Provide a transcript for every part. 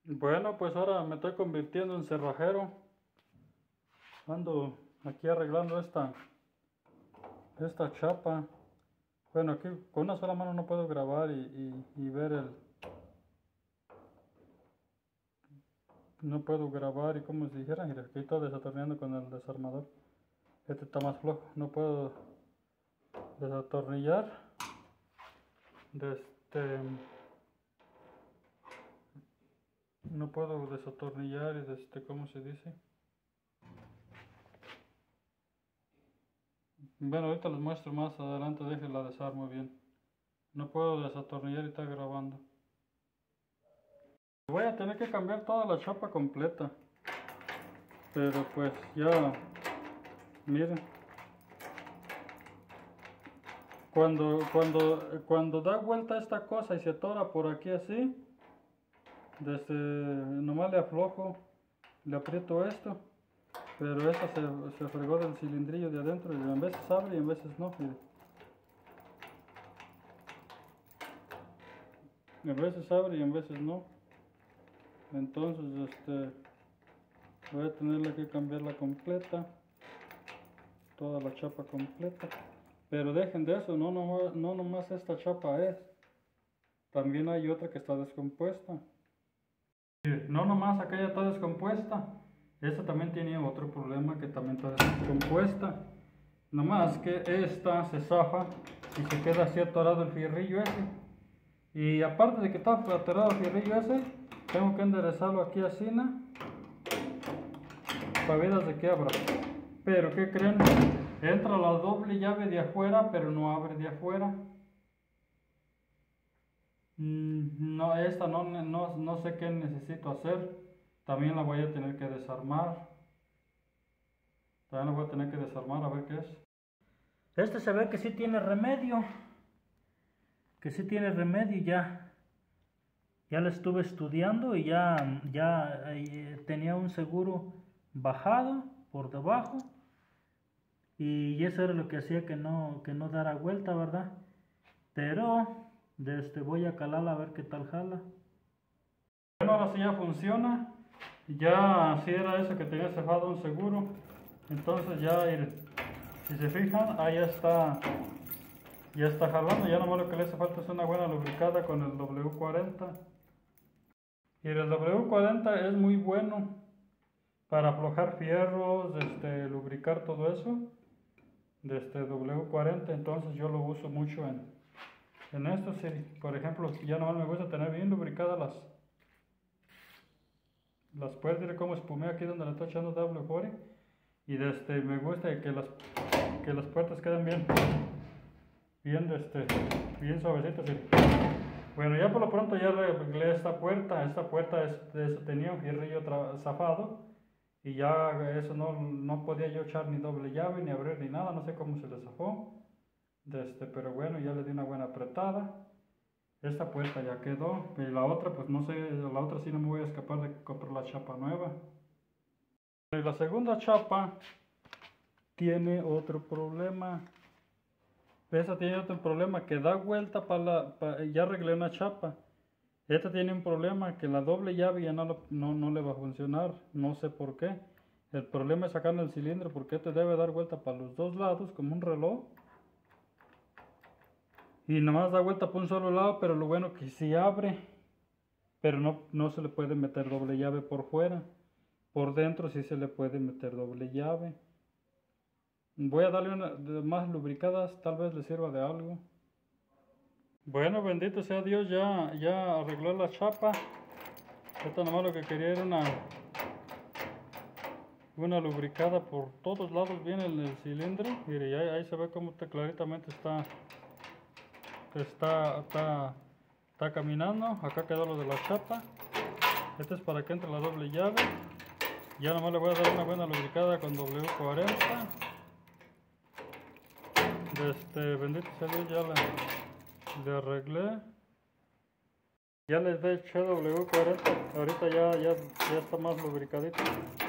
Bueno, pues ahora me estoy convirtiendo en cerrajero. Ando aquí arreglando esta chapa. Bueno, aquí con una sola mano no puedo grabar y ver el... No puedo grabar y como si dijera, mira, aquí estoy desatornillando con el desarmador. Este está más flojo, no puedo desatornillar. No puedo desatornillar y ¿cómo se dice? Bueno, ahorita les muestro más adelante, déjenla desarmo bien. No puedo desatornillar y está grabando. Voy a tener que cambiar toda la chapa completa. Pero pues ya, miren. Cuando da vuelta esta cosa y se atora por aquí así, nomás le aflojo, le aprieto esto, pero esta se fregó del cilindrillo de adentro y en veces abre y en veces no, miren. En veces abre y en veces no. Entonces voy a tenerle que cambiarla completa, toda la chapa completa. Pero dejen de eso, no nomás esta chapa es, también hay otra que está descompuesta. No nomás aquella está descompuesta, esta también tiene otro problema que también está descompuesta. Nomás que esta se zafa y se queda así atorado el fierrillo ese. Y aparte de que está atorado el fierrillo ese, tengo que enderezarlo aquí así, ¿no? Para ver de qué abra. Pero ¿qué creen? Entra la doble llave de afuera, pero no abre de afuera. No, esta no sé qué necesito hacer. También la voy a tener que desarmar. También la voy a tener que desarmar a ver qué es. Este se ve que sí tiene remedio. Que sí tiene remedio ya. Ya lo estuve estudiando y ya tenía un seguro bajado por debajo. Y eso era lo que hacía que no dara vuelta, ¿verdad? Pero voy a calarla a ver qué tal jala. Bueno, ahora sí ya funciona. Ya sí era eso que tenía cefado un seguro. Entonces ya, si se fijan, ahí ya está jalando. Ya nomás lo que le hace falta es una buena lubricada con el W40. Y el W40 es muy bueno para aflojar fierros, lubricar todo eso. W40, entonces yo lo uso mucho en esto. Sí, por ejemplo, ya nomás me gusta tener bien lubricadas las puertas. Mire cómo espumé aquí donde le estoy echando W40. Y me gusta que las puertas queden bien suavecitas. ¿Sí? Bueno, ya por lo pronto ya arreglé esta puerta tenía un fierrillo zafado y ya eso no podía yo echar ni doble llave ni abrir ni nada, no sé cómo se le zafó. Pero bueno, ya le di una buena apretada. Esta puerta ya quedó y la otra pues no sé, la otra sí no me voy a escapar de comprar la chapa nueva. Y la segunda chapa tiene otro problema. Esta tiene otro problema que da vuelta ya arreglé una chapa. Esta tiene un problema que la doble llave ya no le va a funcionar. No sé por qué. El problema es sacarle el cilindro porque este debe dar vuelta para los dos lados como un reloj. Y nomás da vuelta por un solo lado, pero lo bueno que sí abre. Pero no se le puede meter doble llave por fuera. Por dentro sí se le puede meter doble llave. Voy a darle una más lubricadas, tal vez le sirva de algo. Bueno, bendito sea Dios, ya arregló la chapa. Esto nomás lo que quería era una lubricada por todos lados bien en el cilindro. Mire, ahí se ve como claritamente está caminando. Acá quedó lo de la chapa. Este es para que entre la doble llave. Ya nomás le voy a dar una buena lubricada con W40. Bendito sea Dios, ya le arreglé. Ya les eché W40. Ahorita ya está más lubricadito.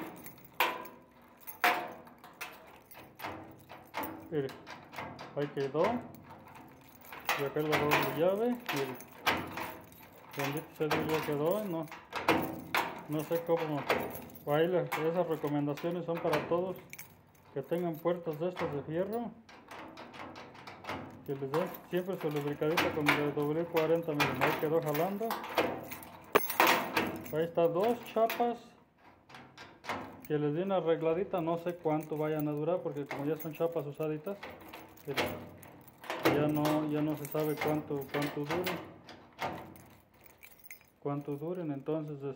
Mire, ahí quedó. Y acá la doble llave. Mire, bendito sea Dios, ya quedó. no sé cómo, ahí esas recomendaciones son para todos que tengan puertas de estas de fierro, que les den siempre su lubricadita con el W40, miren, ahí quedó jalando. Ahí está, 2 chapas que les di una arregladita, no sé cuánto vayan a durar porque como ya son chapas usaditas, ya no se sabe cuánto duren, entonces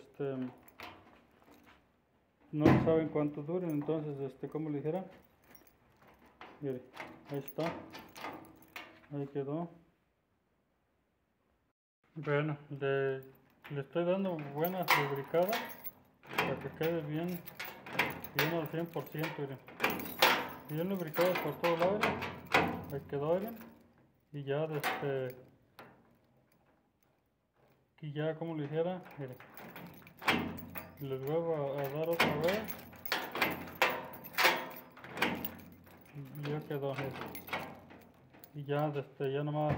no saben cuánto duren, entonces como le dijera, mire, ahí está, ahí quedó. Bueno, le estoy dando buena lubricada para que quede bien al 100%, miren. Bien lubricado por todo lado, ahí quedó, miren. Y ya aquí ya como le dijera, miren, les vuelvo a dar otra vez y ya quedó, miren. Y ya ya nomás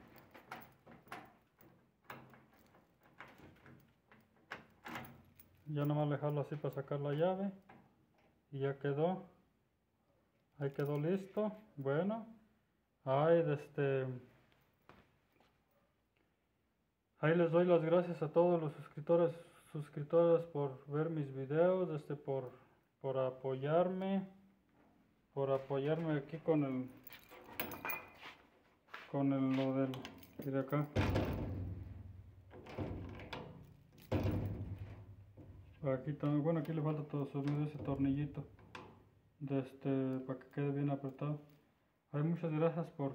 le jalo así para sacar la llave y ya quedó, ahí quedó listo. Bueno, ahí ahí les doy las gracias a todos los suscriptores por ver mis videos, por apoyarme aquí con lo del de acá. Aquí también, bueno, aquí le falta todo ese tornillito para que quede bien apretado. Ay, muchas gracias por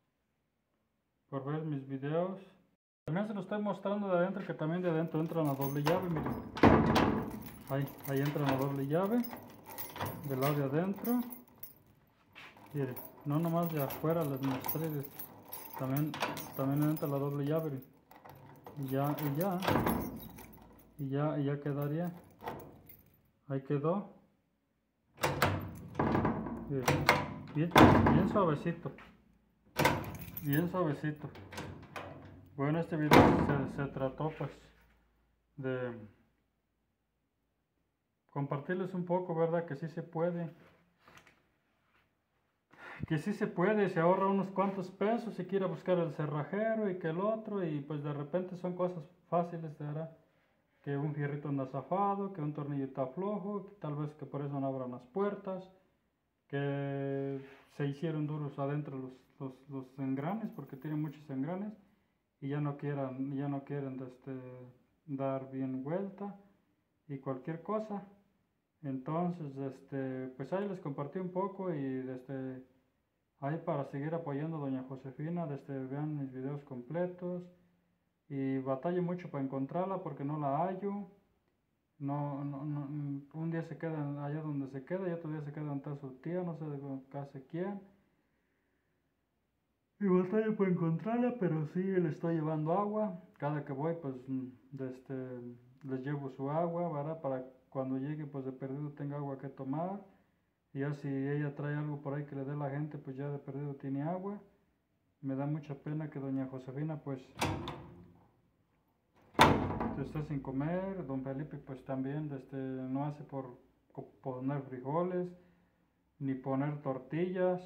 ver mis videos. También se lo estoy mostrando de adentro, que también de adentro entra una doble llave, miren. Ahí entra una doble llave del lado de adentro. Miren, no nomás de afuera les mostré, también entra la doble llave. Y ya quedaría. Ahí quedó. Bien suavecito. Bien suavecito. Bueno, este video se trató pues de compartirles un poco, ¿verdad? Que sí se puede. Se ahorra unos cuantos pesos si quiere buscar el cerrajero y que el otro, y pues de repente son cosas fáciles, ¿verdad? Que un fierrito anda zafado, que un tornillo está flojo, que tal vez que por eso no abran las puertas, que se hicieron duros adentro los engranes porque tienen muchos engranes y ya no quieren dar bien vuelta y cualquier cosa. Entonces pues ahí les compartí un poco y ahí para seguir apoyando a doña Josefina, vean mis videos completos y batallo mucho para encontrarla porque no la hallo. No, un día se queda allá donde se queda y otro día se queda donde está su tía, no sé de casa quién. Y batallo para encontrarla, pero sí le estoy llevando agua. Cada que voy, pues les llevo su agua, ¿verdad? Para cuando llegue, pues de perdido tenga agua que tomar. Y ya si ella trae algo por ahí que le dé la gente, pues ya de perdido tiene agua. Me da mucha pena que doña Josefina, pues esté sin comer. Don Felipe, pues también no hace por poner frijoles, ni poner tortillas.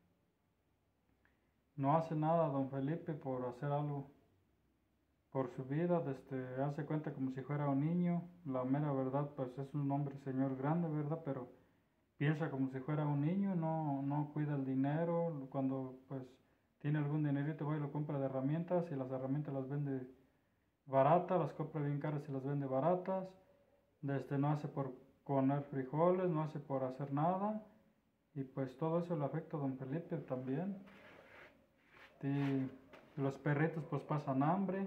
No hace nada don Felipe por hacer algo por su vida, hace cuenta como si fuera un niño. La mera verdad, pues es un hombre señor grande, ¿verdad? Pero piensa como si fuera un niño, no cuida el dinero. Cuando pues tiene algún dinerito va y lo compra de herramientas, y las herramientas las vende baratas, las compra bien caras y las vende baratas. No hace por poner frijoles, no hace por hacer nada, y pues todo eso le afecta a don Felipe también. Y los perritos pues pasan hambre,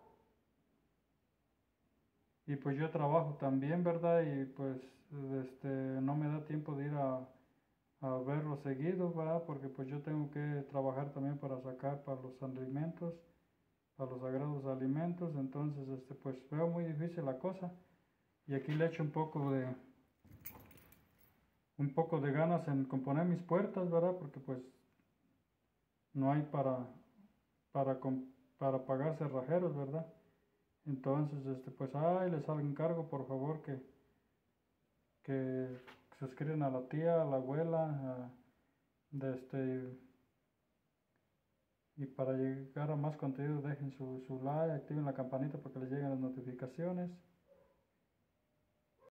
y pues yo trabajo también, ¿verdad? Y pues no me da tiempo de ir a verlo seguido, ¿verdad? Porque pues yo tengo que trabajar también para sacar para los alimentos, para los sagrados alimentos. Entonces pues veo muy difícil la cosa, y aquí le echo un poco de ganas en componer mis puertas, ¿verdad? Porque pues no hay para pagar cerrajeros, ¿verdad? Entonces, pues ahí les encargo por favor que suscriban a la tía, a la abuela, de y para llegar a más contenido dejen su like, activen la campanita para que les lleguen las notificaciones.